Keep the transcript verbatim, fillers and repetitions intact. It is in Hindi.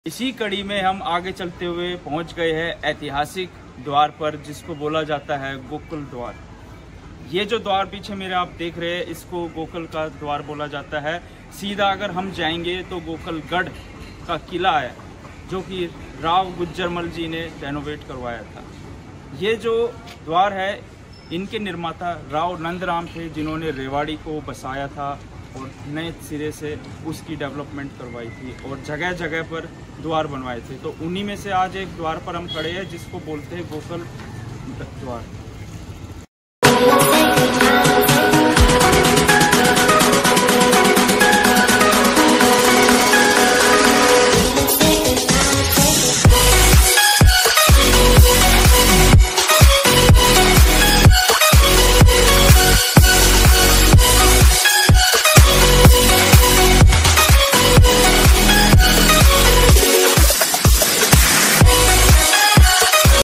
इसी कड़ी में हम आगे चलते हुए पहुंच गए हैं ऐतिहासिक द्वार पर, जिसको बोला जाता है गोकुल द्वार। ये जो द्वार पीछे मेरे आप देख रहे हैं, इसको गोकुल का द्वार बोला जाता है। सीधा अगर हम जाएंगे तो गोकुलगढ़ का किला है, जो कि राव गुज्जरमल जी ने रेनोवेट करवाया था। ये जो द्वार है, इनके निर्माता राव नंदराम थे, जिन्होंने रेवाड़ी को बसाया था और नए सिरे से उसकी डेवलपमेंट करवाई थी और जगह जगह पर द्वार बनवाए थे। तो उन्हीं में से आज एक द्वार पर हम खड़े हैं, जिसको बोलते हैं गोकुल द्वार।